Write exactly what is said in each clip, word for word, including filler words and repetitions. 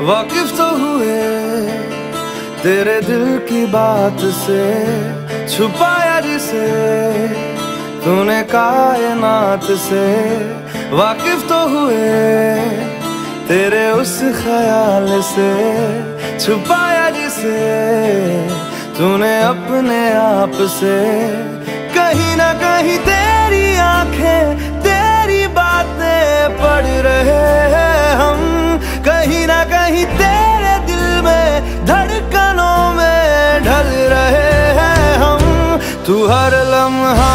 वाकिफ तो हुए तेरे दिल की बात से, छुपाया जिसे तूने कायनात से। वाकिफ तो हुए तेरे उस ख्याल से, छुपाया जिसे तूने अपने आप से। कहीं ना कहीं तेरी आंखें तेरी बातें पढ़ रहे हैं हम, कहीं ना कहीं तेरे दिल में धड़कनों में ढल रहे हैं हम। तू हर लम्हा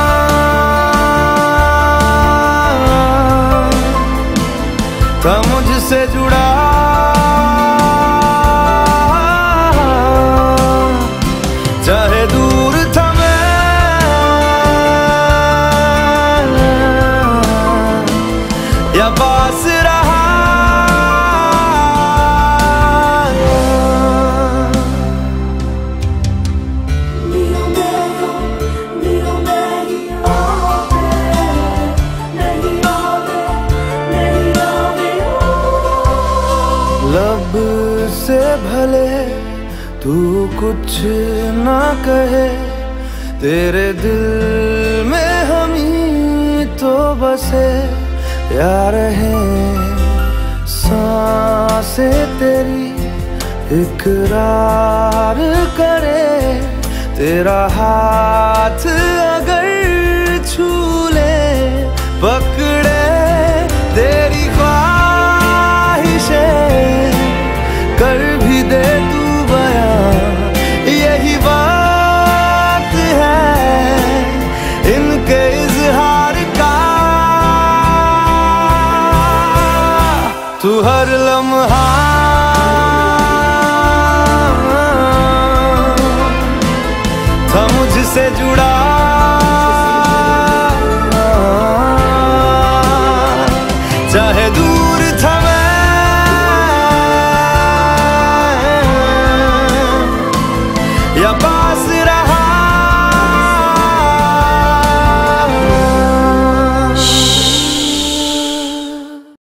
था मुझसे जुड़ा, चाहे दूर था मैं या पास रहा। लब से भले तू कुछ ना कहे, तेरे दिल में हम ही तो बसे। यार है सांसें तेरी इकरार करे, तेरा हाथ अगर छू ले पकड़े तेरी कर भी दे तू बयां। यही बात है इनके इजहार का, तू हर लम्हा था मुझसे जुड़ा, चाहे दूर था मैं या पास रहा।